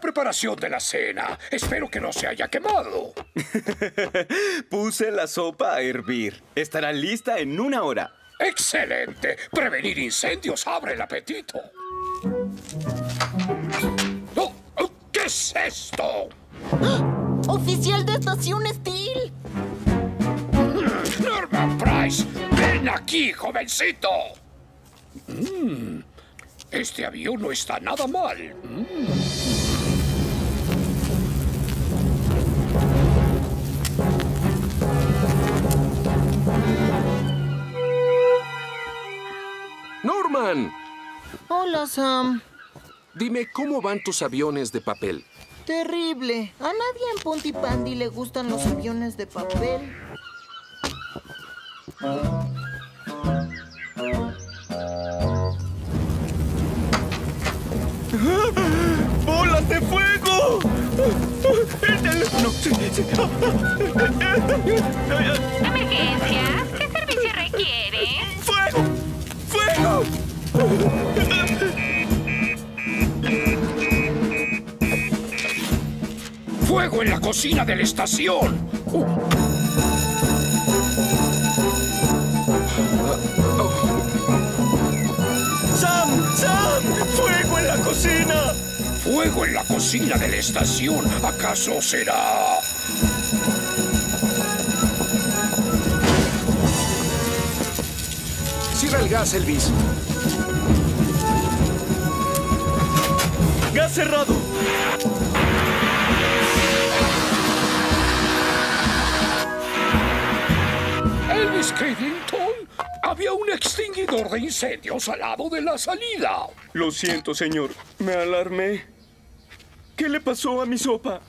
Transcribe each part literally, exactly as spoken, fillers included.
preparación de la cena. Espero que no se haya quemado. Puse la sopa a hervir. Estará lista en una hora. ¡Excelente! Prevenir incendios abre el apetito. Oh, oh, ¿qué es esto? ¡Ah! ¡Oficial de Estación Steel! ¡Norman Price! ¡Ven aquí, jovencito! Mm, este avión no está nada mal. Mm. ¡Norman! Hola, Sam. Dime, ¿cómo van tus aviones de papel? Terrible. A nadie en Pontypandy le gustan los aviones de papel. ¡Bolas de fuego! ¡El teléfono! ¿Emergencia? ¿Qué servicio requiere? ¡Fuego! ¡Fuego! ¡Fuego en la cocina de la estación! Uh. ¡Sam! ¡Sam! ¡Fuego en la cocina! ¡Fuego en la cocina de la estación! ¿Acaso será...? Cierra el gas, Elvis. ¡Gas cerrado! Elvis Cridlington, había un extinguidor de incendios al lado de la salida. Lo siento, señor. Me alarmé. ¿Qué le pasó a mi sopa?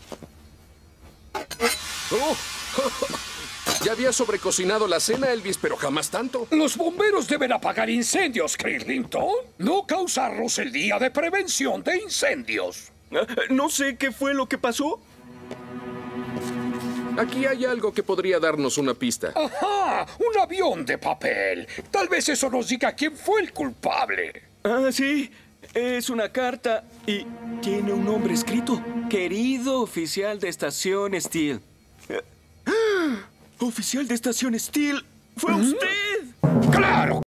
Oh. Ya había sobrecocinado la cena, Elvis, pero jamás tanto. Los bomberos deben apagar incendios, Cridlington. No causarlos el día de prevención de incendios. No sé qué fue lo que pasó. Aquí hay algo que podría darnos una pista. ¡Ajá! ¡Un avión de papel! Tal vez eso nos diga quién fue el culpable. Ah, sí. Es una carta y tiene un nombre escrito. Querido oficial de Estación Steel. ¡Oficial de Estación Steel! ¡Fue usted! ¡Claro!